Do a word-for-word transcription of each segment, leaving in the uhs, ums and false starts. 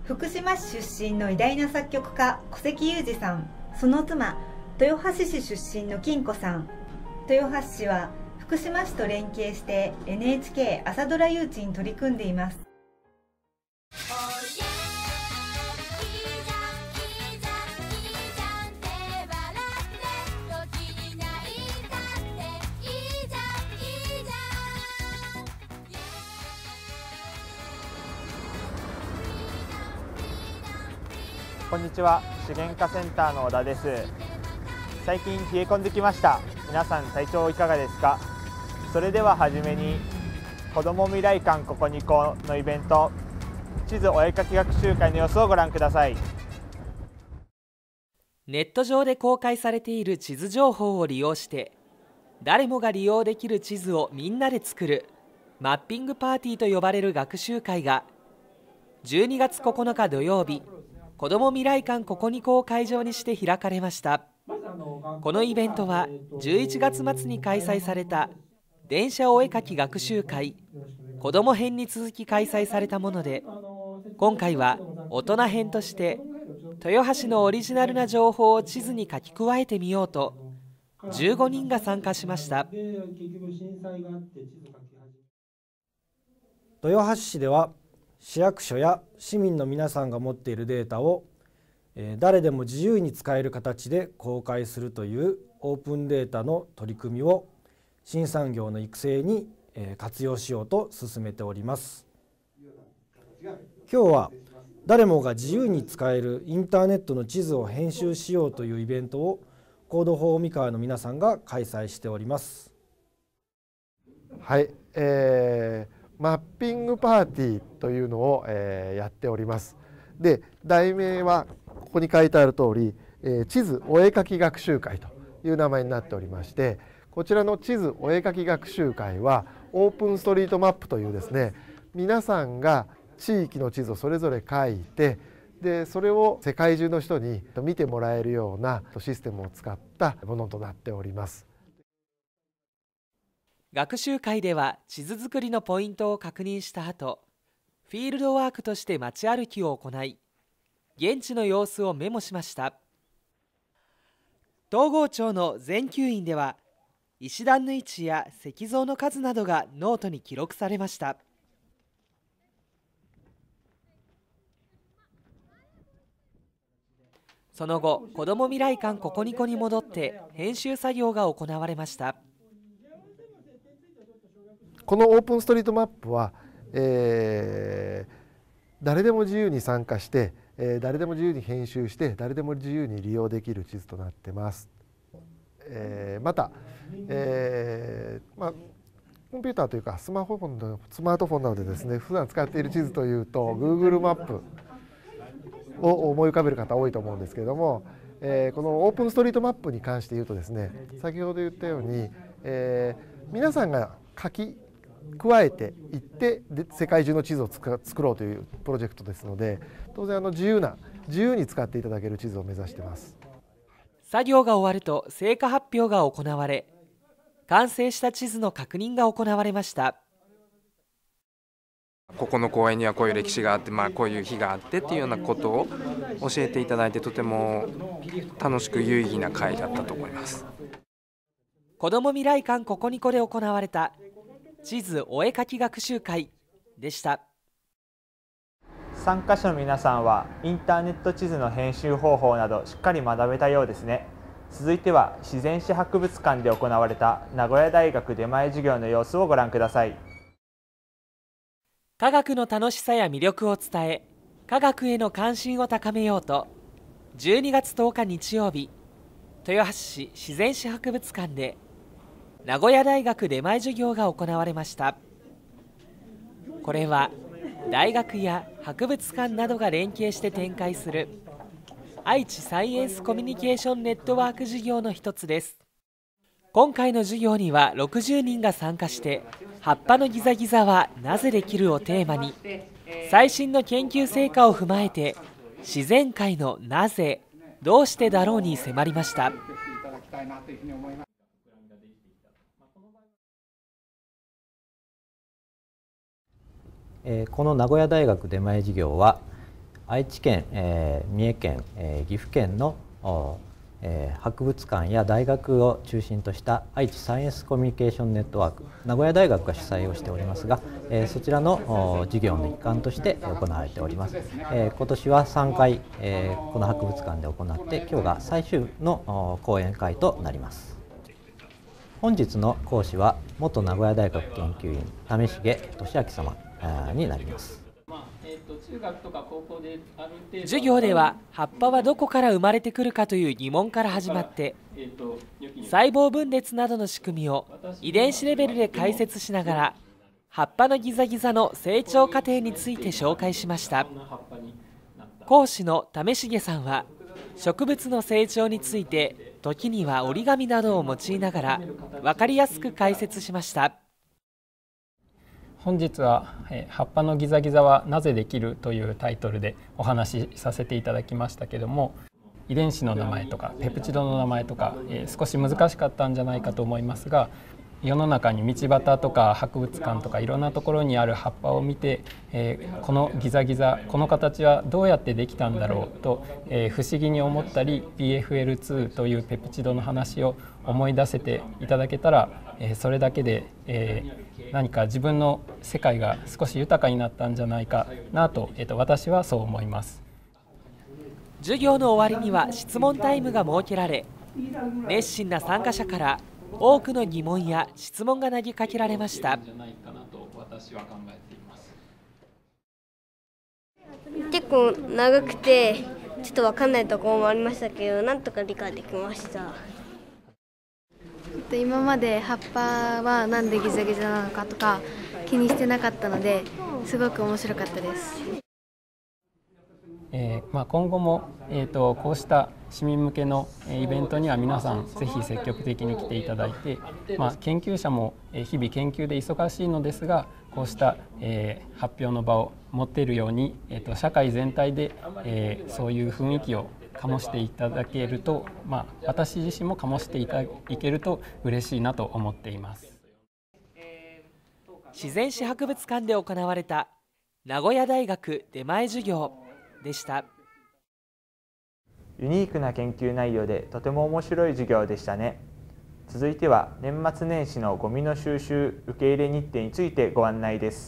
福島市出身の偉大な作曲家古関裕二さん、その妻豊橋市出身の金子さん。豊橋市は福島市と連携して エヌエイチケー 朝ドラ誘致に取り組んでいます。 こんにちは、資源化センターの小田です。最近冷え込んできました。皆さん体調いかがですか？それでははじめに子ども未来館ここにこのイベント、地図お絵かき学習会の様子をご覧ください。 ネット上で公開されている地図情報を利用して誰もが利用できる地図をみんなで作るマッピングパーティーと呼ばれる学習会がじゅうにがつここのか土曜日、子ども未来館ここにこを会場にして開かれました。このイベントはじゅういちがつ末に開催された電車お絵かき学習会子ども編に続き開催されたもので、今回は大人編として豊橋のオリジナルな情報を地図に書き加えてみようとじゅうごにんが参加しました。 豊橋市では市役所や市民の皆さんが持っているデータを誰でも自由に使える形で公開するというオープンデータの取り組みを新産業の育成に活用しようと進めております。今日は誰もが自由に使えるインターネットの地図を編集しようというイベントをコードフォー三河の皆さんが開催しております。 はい、えーマッピングパーティーというのを、えー、やっております。で、題名はここに書いてある通り、えー、地図お絵かき学習会という名前になっておりまして、こちらの地図お絵かき学習会はオープンストリートマップというですね、皆さんが地域の地図をそれぞれ書いて、でそれを世界中の人に見てもらえるようなシステムを使ったものとなっております。 学習会では地図作りのポイントを確認した後、フィールドワークとして街歩きを行い、現地の様子をメモしました。東郷町の全球院では石段の位置や石像の数などがノートに記録されました。その後、子ども未来館ここにこに戻って編集作業が行われました。 このオープンストリートマップは、えー、誰でも自由に参加して、えー、誰でも自由に編集して誰でも自由に利用できる地図となっています。えー、また、えーまあ、コンピューターというかスマホフォンのスマートフォンなどでですね、普段使っている地図というと Google マップを思い浮かべる方多いと思うんですけれども、えー、このオープンストリートマップに関して言うとですね、先ほど言ったように、えー、皆さんが書き加えていってで世界中の地図を作ろうというプロジェクトですので、当然あの自由な自由に使っていただける地図を目指しています。 作業が終わると成果発表が行われ、完成した地図の確認が行われました。 ここの公園にはこういう歴史があって、まあ、こういう日があってっていうようなことを教えていただいて、とても楽しく有意義な会だったと思います。 子ども未来館ここにこで行われた地図お絵かき学習会でした。 参加者の皆さんはインターネット地図の編集方法などしっかり学べたようですね。続いては自然史博物館で行われた名古屋大学出前授業の様子をご覧ください。 科学の楽しさや魅力を伝え、科学への関心を高めようとじゅうにがつとおか日曜日、豊橋市自然史博物館で名古屋大学出前授業が行われました。これは大学や博物館などが連携して展開する愛知サイエンスコミュニケーションネットワーク事業の一つです。今回の授業にはろくじゅうにんが参加して、葉っぱのギザギザはなぜできるをテーマに最新の研究成果を踏まえて自然界のなぜどうしてだろうに迫りました。 この名古屋大学出前授業は愛知県、えー、三重県、えー、岐阜県の、えー、博物館や大学を中心とした愛知サイエンスコミュニケーションネットワーク、名古屋大学が主催をしておりますが、えー、そちらの授業の一環として行われております。えー、今年はさんかい、えー、この博物館で行って、今日が最終の講演会となります。本日の講師は元名古屋大学研究員為重俊明様になります。 授業では葉っぱはどこから生まれてくるかという疑問から始まって、細胞分裂などの仕組みを遺伝子レベルで解説しながら、葉っぱのギザギザの成長過程について紹介しました。講師の為重さんは植物の成長について時には折り紙などを用いながら分かりやすく解説しました。 本日は「葉っぱのギザギザはなぜできる?」というタイトルでお話しさせていただきましたけども、遺伝子の名前とかペプチドの名前とか、えー、少し難しかったんじゃないかと思いますが、世の中に道端とか博物館とかいろんなところにある葉っぱを見て、えー、このギザギザ、この形はどうやってできたんだろうと、えー、不思議に思ったり ピーエフエルツー というペプチドの話を思い出せていただけたら、えー、それだけで、えー何か自分の世界が少し豊かになったんじゃないかなと、えっと、私はそう思います。 授業の終わりには質問タイムが設けられ、熱心な参加者から多くの疑問や質問が投げかけられました。 結構長くてちょっと分かんないところもありましたけど、なんとか理解できました。 今まで葉っぱはなんでギザギザなのかとか気にしてなかったので、すごく面白かったです。 えーまあ、今後も、えーと、こうした市民向けのイベントには皆さんぜひ積極的に来ていただいて、まあ、研究者も日々研究で忙しいのですが、こうした、えー、発表の場を持っているように、えーと、社会全体で、えー、そういう雰囲気を醸していただけると、まあ、私自身も醸していただけると嬉しいなと思っています。 自然史博物館で行われた名古屋大学出前授業でした。 ユニークな研究内容でとても面白い授業でしたね。続いては年末年始のゴミの収集受け入れ日程についてご案内です。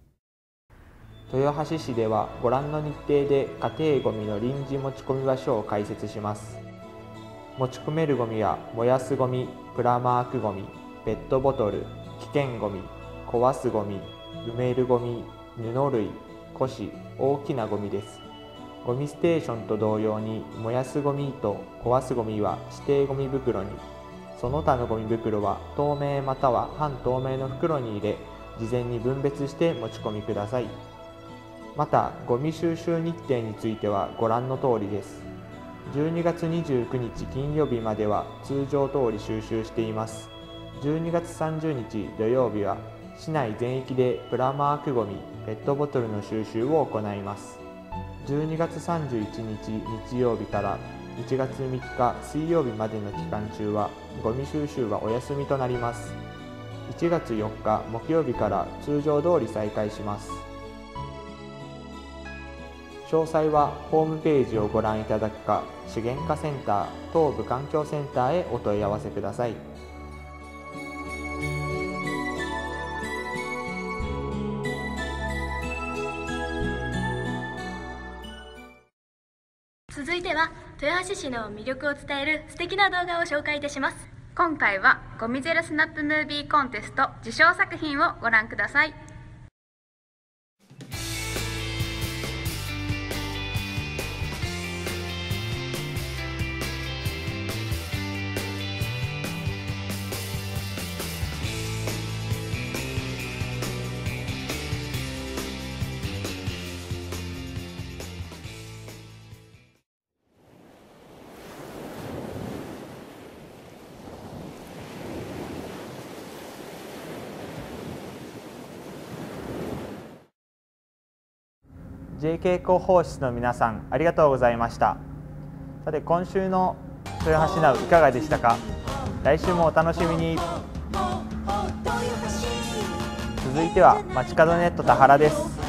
豊橋市ではご覧の日程で家庭ゴミの臨時持ち込み場所を開設します。持ち込めるゴミは燃やすゴミ、プラマークゴミ、ペットボトル、危険ゴミ、壊すゴミ、埋めるゴミ、布類、古紙、大きなゴミです。ゴミステーションと同様に燃やすゴミと壊すゴミは指定ゴミ袋に、その他のゴミ袋は透明または半透明の袋に入れ、事前に分別して持ち込みください。また、ゴミ収集日程についてはご覧の通りです。じゅうにがつにじゅうくにち金曜日までは通常通り収集しています。じゅうにがつさんじゅうにち土曜日は市内全域でプラマークゴミ、ペットボトルの収集を行います。じゅうにがつさんじゅういちにち日曜日からいちがつみっか水曜日までの期間中はゴミ収集はお休みとなります。いちがつよっか木曜日から通常通り再開します。詳細はホームページをご覧いただくか、資源課センター東部環境センターへお問い合わせください。 続いては豊橋市の魅力を伝える素敵な動画を紹介いたします。 今回はゴミゼロスナップムービーコンテスト受賞作品をご覧ください。 ジェーケー 広報室の皆さん、ありがとうございました。さて、今週の豊橋ナウいかがでしたか。来週もお楽しみに。続いては街角ネット田原です。